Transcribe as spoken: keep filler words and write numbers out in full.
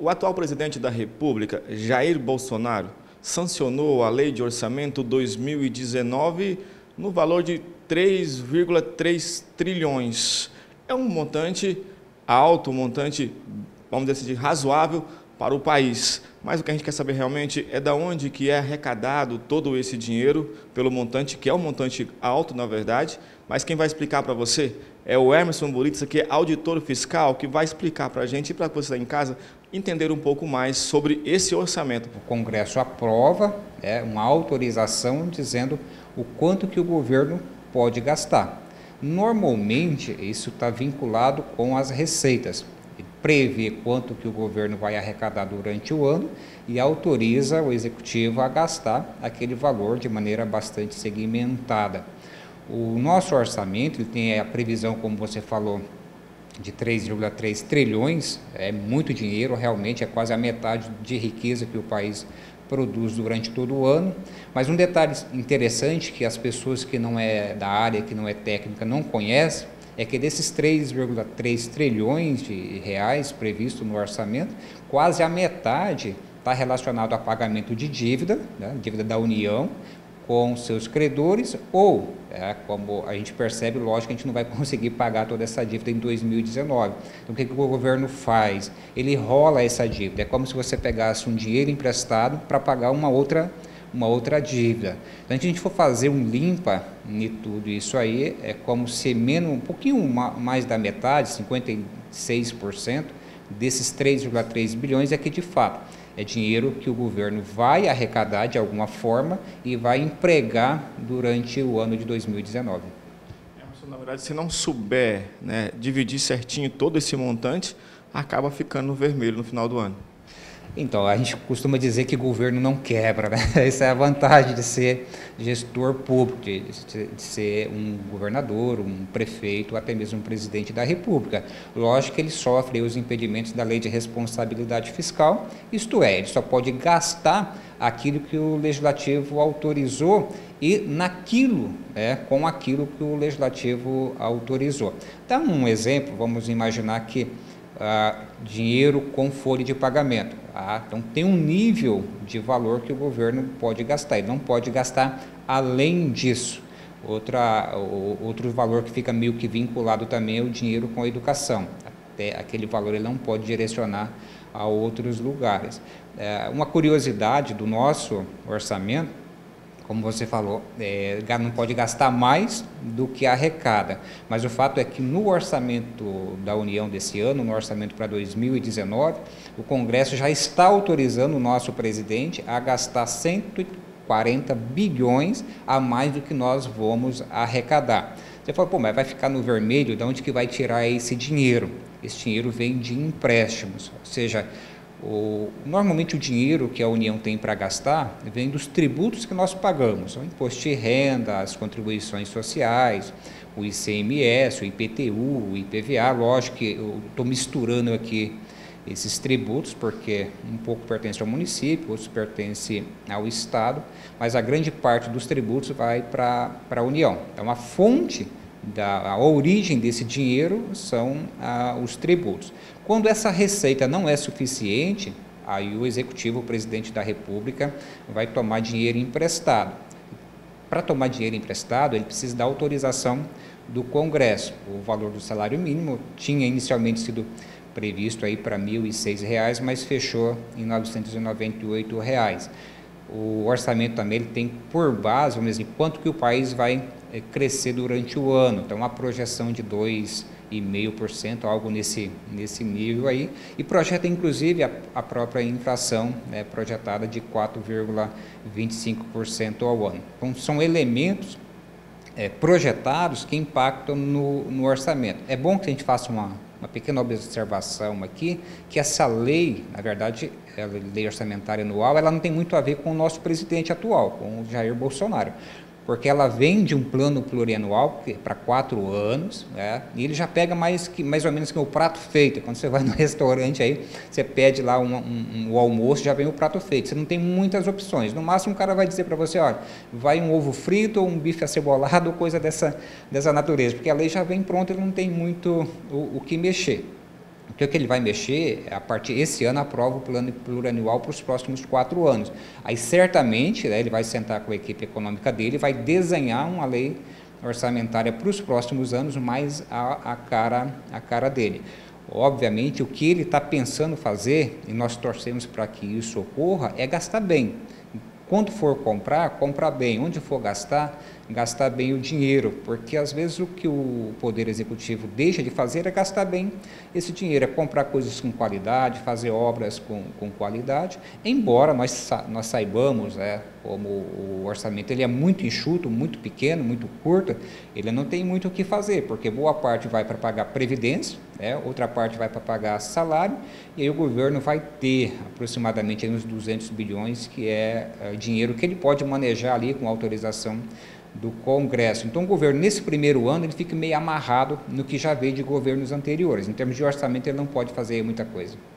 o atual presidente da República, Jair Bolsonaro, sancionou a Lei de Orçamento dois mil e dezenove no valor de três vírgula três trilhões. É um montante alto, um montante, vamos dizer assim, razoável para o país. Mas o que a gente quer saber realmente é de onde que é arrecadado todo esse dinheiro, pelo montante, que é um montante alto, na verdade. Mas quem vai explicar para você é o Emerson Buritza, que é auditor fiscal, que vai explicar para a gente e para você em casa entender um pouco mais sobre esse orçamento. O Congresso aprova é, uma autorização dizendo o quanto que o governo pode gastar. Normalmente, isso está vinculado com as receitas. Ele prevê quanto que o governo vai arrecadar durante o ano e autoriza o executivo a gastar aquele valor de maneira bastante segmentada. O nosso orçamento ele tem a previsão, como você falou, de três vírgula três trilhões, é muito dinheiro, realmente é quase a metade de riqueza que o país produz durante todo o ano. Mas um detalhe interessante que as pessoas que não é da área, que não é técnica, não conhecem, é que desses três vírgula três trilhões de reais previsto no orçamento, quase a metade está relacionado a pagamento de dívida, né, dívida da União, com seus credores, ou, é, como a gente percebe, lógico que a gente não vai conseguir pagar toda essa dívida em dois mil e dezenove. Então, o que, que o governo faz? Ele rola essa dívida. É como se você pegasse um dinheiro emprestado para pagar uma outra, uma outra dívida. Então, se a gente for fazer um limpa em tudo isso aí, é como se menos, um pouquinho mais da metade, cinquenta e seis por cento, desses três vírgula três bilhões é que, de fato, é dinheiro que o governo vai arrecadar de alguma forma e vai empregar durante o ano de dois mil e dezenove. Na verdade, se não souber, né, dividir certinho todo esse montante, acaba ficando no vermelho no final do ano. Então, a gente costuma dizer que o governo não quebra, né? Essa é a vantagem de ser gestor público, de, de ser um governador, um prefeito, até mesmo um presidente da República. Lógico que ele sofre os impedimentos da Lei de Responsabilidade Fiscal, isto é, ele só pode gastar aquilo que o Legislativo autorizou e naquilo, né, com aquilo que o Legislativo autorizou. Dá um exemplo, vamos imaginar que Ah, dinheiro com folha de pagamento. Ah, então tem um nível de valor que o governo pode gastar, ele não pode gastar além disso. Outra, o, outro valor que fica meio que vinculado também é o dinheiro com a educação. Até aquele valor ele não pode direcionar a outros lugares. É, uma curiosidade do nosso orçamento, como você falou, é, não pode gastar mais do que arrecada. Mas o fato é que no orçamento da União desse ano, no orçamento para dois mil e dezenove, o Congresso já está autorizando o nosso presidente a gastar cento e quarenta bilhões a mais do que nós vamos arrecadar. Você fala, pô, mas vai ficar no vermelho, de onde que vai tirar esse dinheiro? Esse dinheiro vem de empréstimos, ou seja, O, normalmente o dinheiro que a União tem para gastar vem dos tributos que nós pagamos, o imposto de renda, as contribuições sociais, o I C M S, o I P T U, o I P V A. Lógico que eu estou misturando aqui esses tributos, porque um pouco pertence ao município, outros pertence ao Estado, mas a grande parte dos tributos vai para a União. Então, a fonte, da, a origem desse dinheiro são ah, os tributos. Quando essa receita não é suficiente, aí o Executivo, o Presidente da República, vai tomar dinheiro emprestado. Para tomar dinheiro emprestado, ele precisa da autorização do Congresso. O valor do salário mínimo tinha inicialmente sido previsto aí para mil e seis reais, mas fechou em novecentos e noventa e oito reais. O orçamento também ele tem por base, vamos dizer, quanto que o país vai é, crescer durante o ano. Então, uma projeção de dois vírgula cinco por cento, algo nesse, nesse nível aí, e projeta inclusive a, a própria inflação, né, projetada de quatro vírgula vinte e cinco por cento ao ano. Então, são elementos é, projetados que impactam no, no orçamento. É bom que a gente faça uma, uma pequena observação aqui, que essa lei, na verdade, a lei orçamentária anual, ela não tem muito a ver com o nosso presidente atual, com o Jair Bolsonaro, porque ela vem de um plano plurianual para quatro anos, né? E ele já pega mais, que, mais ou menos que o prato feito. Quando você vai no restaurante, aí, você pede lá um, um, um, o almoço, já vem o prato feito. Você não tem muitas opções. No máximo, o cara vai dizer para você, olha, vai um ovo frito ou um bife acebolado ou coisa dessa, dessa natureza, porque a lei já vem pronta e não tem muito o, o que mexer. Porque o que ele vai mexer, a partir esse ano aprova o plano plurianual para os próximos quatro anos. Aí certamente, né, ele vai sentar com a equipe econômica dele e vai desenhar uma lei orçamentária para os próximos anos, mais a, a, cara, a cara dele. Obviamente, o que ele está pensando fazer, e nós torcemos para que isso ocorra, é gastar bem. Quando for comprar, comprar bem. Onde for gastar, gastar bem o dinheiro, porque às vezes o que o Poder Executivo deixa de fazer é gastar bem esse dinheiro, é comprar coisas com qualidade, fazer obras com, com qualidade, embora nós, nós saibamos, né, como o orçamento ele é muito enxuto, muito pequeno, muito curto, ele não tem muito o que fazer, porque boa parte vai para pagar previdência, né, outra parte vai para pagar salário, e aí o governo vai ter aproximadamente uns duzentos bilhões, que é, é dinheiro que ele pode manejar ali com autorização do Congresso. Então, o governo, nesse primeiro ano, ele fica meio amarrado no que já veio de governos anteriores. Em termos de orçamento, ele não pode fazer muita coisa.